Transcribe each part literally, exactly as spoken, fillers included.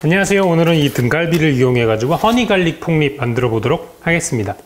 안녕하세요. 오늘은 이 등갈비를 이용해 가지고 허니 갈릭 폭립 만들어 보도록 하겠습니다.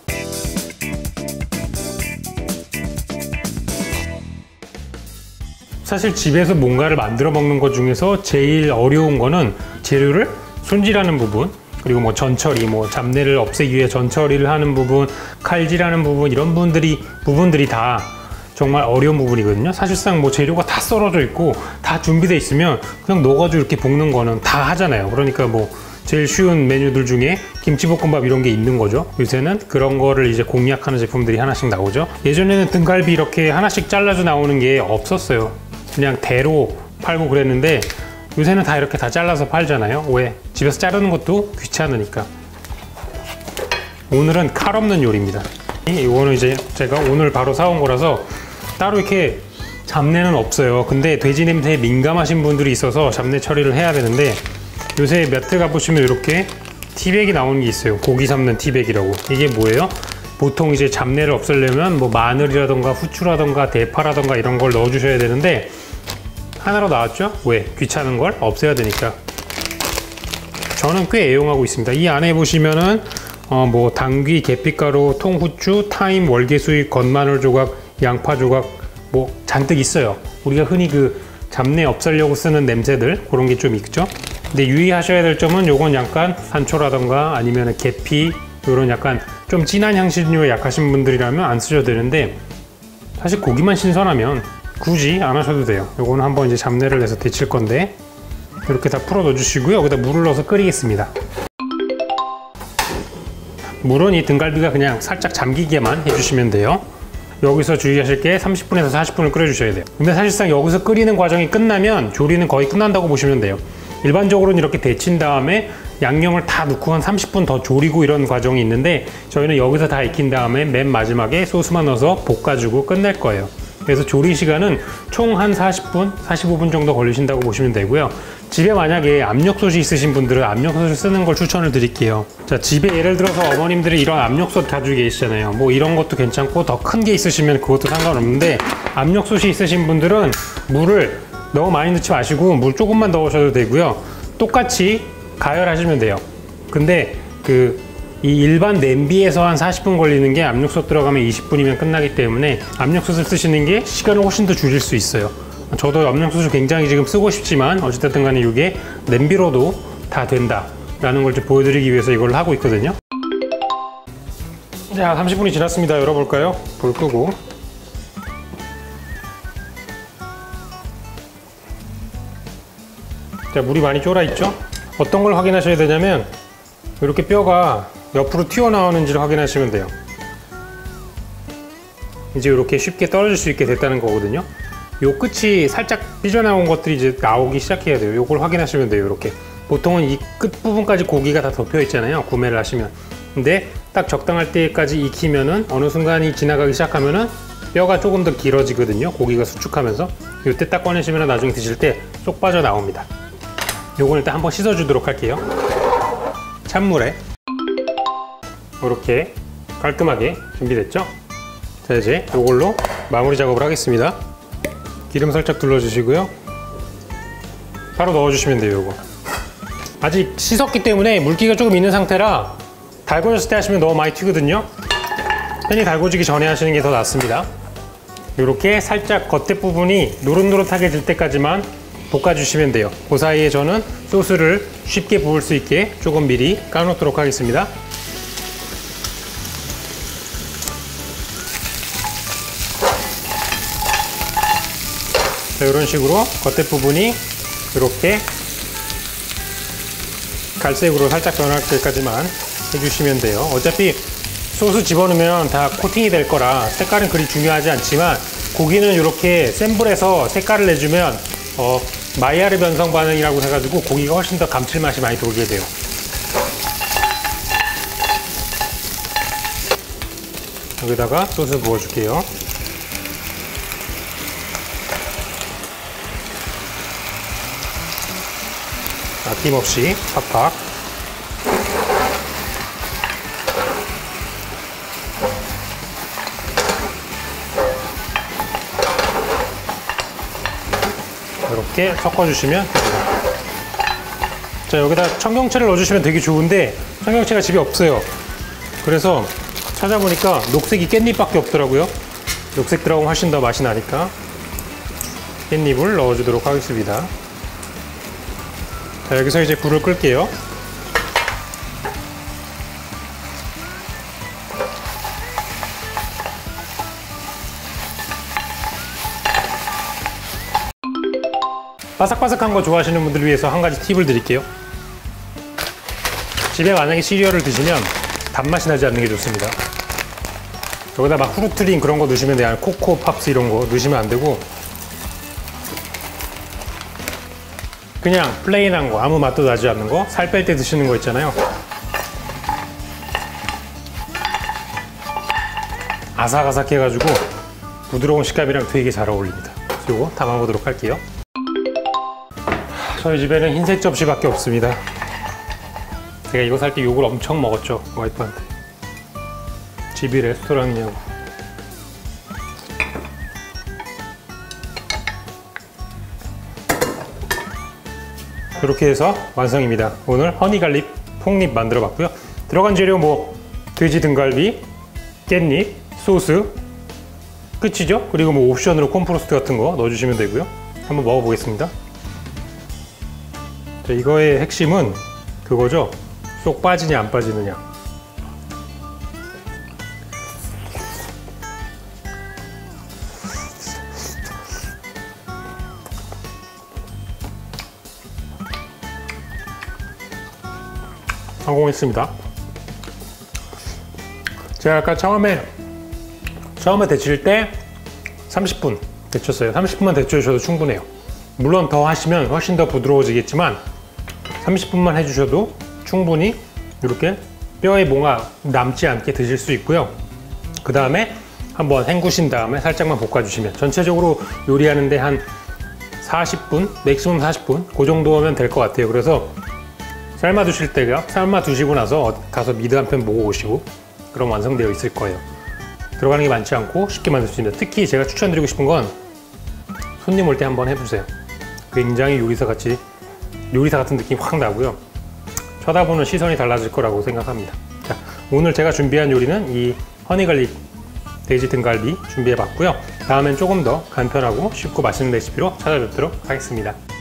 사실 집에서 뭔가를 만들어 먹는 것 중에서 제일 어려운 거는 재료를 손질하는 부분, 그리고 뭐 전처리, 뭐 잡내를 없애기 위해 전처리를 하는 부분, 칼질하는 부분, 이런 부분들이 부분들이 다 정말 어려운 부분이거든요. 사실상 뭐 재료가 다 썰어져 있고 다 준비되어 있으면 그냥 넣어가지고 이렇게 볶는 거는 다 하잖아요. 그러니까 뭐 제일 쉬운 메뉴들 중에 김치볶음밥 이런 게 있는 거죠. 요새는 그런 거를 이제 공략하는 제품들이 하나씩 나오죠. 예전에는 등갈비 이렇게 하나씩 잘라서 나오는 게 없었어요. 그냥 대로 팔고 그랬는데 요새는 다 이렇게 다 잘라서 팔잖아요. 왜? 집에서 자르는 것도 귀찮으니까. 오늘은 칼 없는 요리입니다. 이거는 이제 제가 오늘 바로 사온 거라서 따로 이렇게 잡내는 없어요. 근데 돼지 냄새에 민감하신 분들이 있어서 잡내 처리를 해야 되는데, 요새 마트 가보시면 이렇게 티백이 나오는 게 있어요. 고기 삶는 티백이라고. 이게 뭐예요? 보통 이제 잡내를 없애려면 뭐 마늘이라던가 후추라던가 대파라던가 이런 걸 넣어 주셔야 되는데 하나로 나왔죠? 왜? 귀찮은 걸 없애야 되니까. 저는 꽤 애용하고 있습니다. 이 안에 보시면은 어 뭐 당귀, 계피가루, 통후추, 타임, 월계수잎, 건마늘 조각, 양파 조각 뭐 잔뜩 있어요. 우리가 흔히 그 잡내 없애려고 쓰는 냄새들, 그런 게 좀 있죠. 근데 유의하셔야 될 점은 요건 약간 산초라던가 아니면 계피, 요런 약간 좀 진한 향신료에 약하신 분들이라면 안 쓰셔도 되는데, 사실 고기만 신선하면 굳이 안 하셔도 돼요. 요거는 한번 이제 잡내를 내서 데칠 건데 이렇게 다 풀어 넣어 주시고요. 여기다 물을 넣어서 끓이겠습니다. 물은 이 등갈비가 그냥 살짝 잠기게만 해주시면 돼요. 여기서 주의하실 게 삼십 분에서 사십 분을 끓여 주셔야 돼요. 근데 사실상 여기서 끓이는 과정이 끝나면 조리는 거의 끝난다고 보시면 돼요. 일반적으로는 이렇게 데친 다음에 양념을 다 넣고 한 삼십 분 더 졸이고 이런 과정이 있는데, 저희는 여기서 다 익힌 다음에 맨 마지막에 소스만 넣어서 볶아주고 끝낼 거예요. 그래서 조리 시간은 총 한 사십 분, 사십오 분 정도 걸리신다고 보시면 되고요. 집에 만약에 압력솥이 있으신 분들은 압력솥을 쓰는 걸 추천을 드릴게요. 자, 집에 예를 들어서 어머님들이 이런 압력솥 가지고 계시잖아요. 뭐 이런 것도 괜찮고 더 큰 게 있으시면 그것도 상관없는데, 압력솥이 있으신 분들은 물을 너무 많이 넣지 마시고 물 조금만 넣으셔도 되고요. 똑같이 가열하시면 돼요. 근데 그 이 일반 냄비에서 한 사십 분 걸리는 게 압력솥 들어가면 이십 분이면 끝나기 때문에 압력솥을 쓰시는 게 시간을 훨씬 더 줄일 수 있어요. 저도 압력솥을 굉장히 지금 쓰고 싶지만 어쨌든 간에 이게 냄비로도 다 된다 라는 걸 좀 보여드리기 위해서 이걸 하고 있거든요. 자, 삼십 분이 지났습니다. 열어볼까요? 불 끄고. 자, 물이 많이 쫄아 있죠? 어떤 걸 확인하셔야 되냐면 이렇게 뼈가 옆으로 튀어나오는지를 확인하시면 돼요. 이제 이렇게 쉽게 떨어질 수 있게 됐다는 거거든요. 요 끝이 살짝 삐져나온 것들이 이제 나오기 시작해야 돼요. 요걸 확인하시면 돼요. 이렇게 보통은 이 끝부분까지 고기가 다 덮여 있잖아요, 구매를 하시면. 근데 딱 적당할 때까지 익히면은 어느 순간이 지나가기 시작하면은 뼈가 조금 더 길어지거든요. 고기가 수축하면서. 요때 딱 꺼내시면 나중에 드실 때 쏙 빠져나옵니다. 요건 일단 한번 씻어 주도록 할게요. 찬물에 이렇게 깔끔하게 준비됐죠? 자, 이제 이걸로 마무리 작업을 하겠습니다. 기름 살짝 둘러주시고요. 바로 넣어주시면 돼요. 이거 아직 씻었기 때문에 물기가 조금 있는 상태라 달궈졌을 때 하시면 너무 많이 튀거든요. 팬이 달궈지기 전에 하시는 게 더 낫습니다. 이렇게 살짝 겉에 부분이 노릇노릇하게 질 때까지만 볶아주시면 돼요. 그 사이에 저는 소스를 쉽게 부을 수 있게 조금 미리 까놓도록 하겠습니다. 자, 이런 식으로 겉에 부분이 이렇게 갈색으로 살짝 변할 때까지만 해주시면 돼요. 어차피 소스 집어넣으면 다 코팅이 될 거라 색깔은 그리 중요하지 않지만, 고기는 이렇게 센 불에서 색깔을 내주면 어, 마이야르 변성 반응이라고 해가지고 고기가 훨씬 더 감칠맛이 많이 돌게 돼요. 여기다가 소스 부어줄게요. 아낌없이 팍팍. 이렇게 섞어주시면 됩니다. 자, 여기다 청경채를 넣어주시면 되게 좋은데 청경채가 집에 없어요. 그래서 찾아보니까 녹색이 깻잎밖에 없더라고요. 녹색 들어가면 훨씬 더 맛이 나니까 깻잎을 넣어주도록 하겠습니다. 자, 여기서 이제 불을 끌게요. 바삭바삭한 거 좋아하시는 분들을 위해서 한 가지 팁을 드릴게요. 집에 만약에 시리얼을 드시면 단맛이 나지 않는 게 좋습니다. 여기다 막 후루트링 그런 거 넣으시면 돼요. 코코 팝스 이런 거 넣으시면 안 되고 그냥 플레인한 거, 아무 맛도 나지 않는 거, 살 뺄 때 드시는 거 있잖아요. 아삭아삭해가지고 부드러운 식감이랑 되게 잘 어울립니다. 이거 담아보도록 할게요. 저희 집에는 흰색 접시밖에 없습니다. 제가 이거 살 때 욕을 엄청 먹었죠, 와이프한테. 집이 레스토랑이냐고. 이렇게 해서 완성입니다. 오늘 허니갈릭 폭립 만들어 봤고요. 들어간 재료 뭐 돼지 등갈비, 깻잎, 소스 끝이죠. 그리고 뭐 옵션으로 콤프로스트 같은 거 넣어주시면 되고요. 한번 먹어보겠습니다. 자, 이거의 핵심은 그거죠. 쏙 빠지냐 안 빠지느냐. 성공했습니다. 제가 아까 처음에 처음에 데칠 때 삼십 분 데쳤어요. 삼십 분만 데쳐주셔도 충분해요. 물론 더 하시면 훨씬 더 부드러워지겠지만 삼십 분만 해주셔도 충분히 이렇게 뼈에 뭔가 남지 않게 드실 수 있고요. 그 다음에 한번 헹구신 다음에 살짝만 볶아주시면 전체적으로 요리하는데 한 사십 분, 맥시멈 사십 분 그 정도면 될 것 같아요. 그래서 삶아 두실 때가 삶아 두시고 나서 가서 미드 한 편 보고 오시고 그럼 완성되어 있을 거예요. 들어가는 게 많지 않고 쉽게 만들 수 있습니다. 특히 제가 추천드리고 싶은 건 손님 올 때 한번 해보세요. 굉장히 요리사 같이 요리사 같은 느낌이 확 나고요. 쳐다보는 시선이 달라질 거라고 생각합니다. 자, 오늘 제가 준비한 요리는 이 허니갈릭 돼지 등갈비 준비해 봤고요. 다음엔 조금 더 간편하고 쉽고 맛있는 레시피로 찾아뵙도록 하겠습니다.